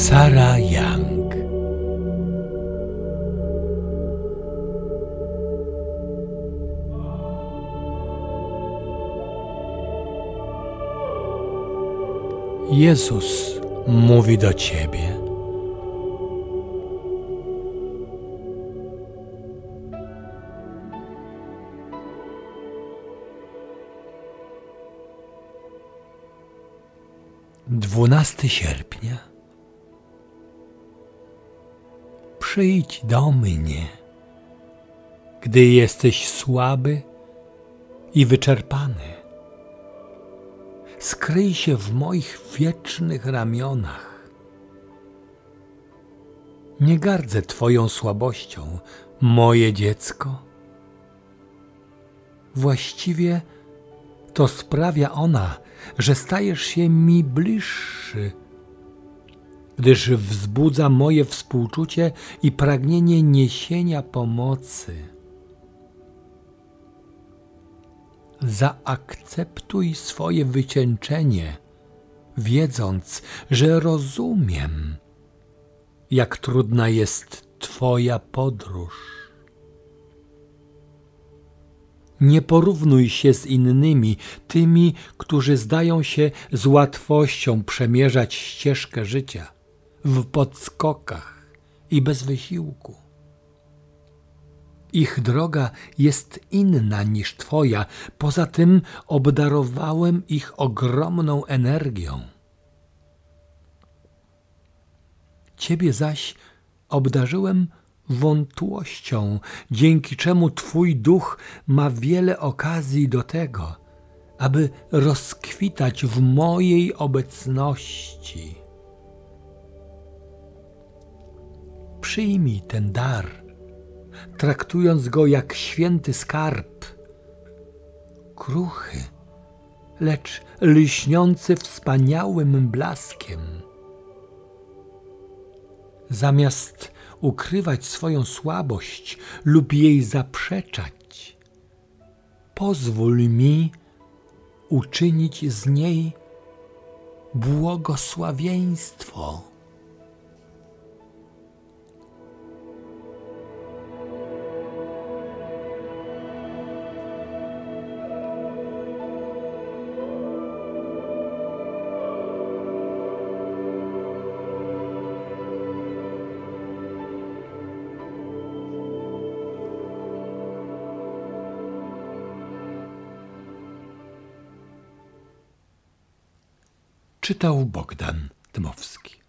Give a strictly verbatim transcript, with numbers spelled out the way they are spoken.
Sarah Young. Jezus mówi do ciebie. Dwunastego sierpnia. Przyjdź do mnie, gdy jesteś słaby i wyczerpany. Skryj się w moich wiecznych ramionach. Nie gardzę twoją słabością, moje dziecko. Właściwie to sprawia ona, że stajesz się mi bliższy, gdyż wzbudza moje współczucie i pragnienie niesienia pomocy. Zaakceptuj swoje wycieńczenie, wiedząc, że rozumiem, jak trudna jest twoja podróż. Nie porównuj się z innymi, tymi, którzy zdają się z łatwością przemierzać ścieżkę życia w podskokach i bez wysiłku. Ich droga jest inna niż twoja, poza tym obdarowałem ich ogromną energią. Ciebie zaś obdarzyłem wątłością, dzięki czemu twój duch ma wiele okazji do tego, aby rozkwitać w mojej obecności. Przyjmij ten dar, traktując go jak święty skarb, kruchy, lecz lśniący wspaniałym blaskiem. Zamiast ukrywać swoją słabość lub jej zaprzeczać, pozwól mi uczynić z niej błogosławieństwo. Czytał Bogdan Dmowski.